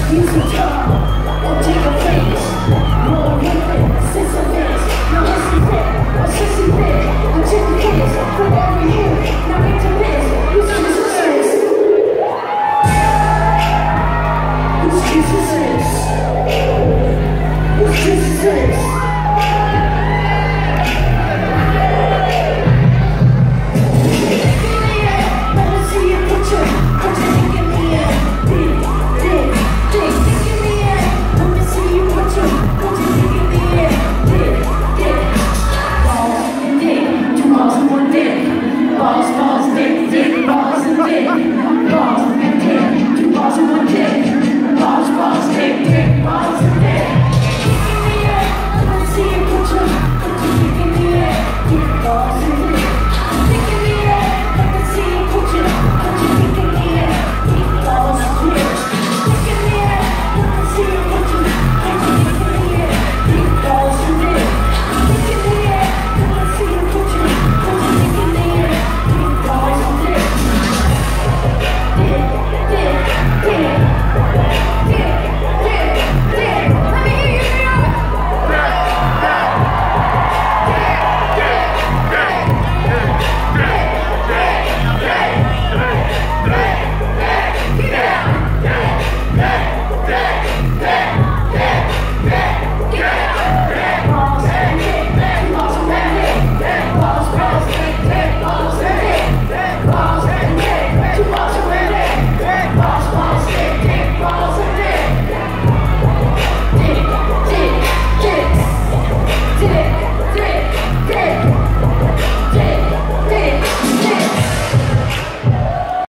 Use a tongue or take a face. Roll with it, sense of it. Now listen fit, or sissy fit. I check the case for every hit. Now make the list. Who's Jesus is? Who's Jesus is? Who's Jesus is?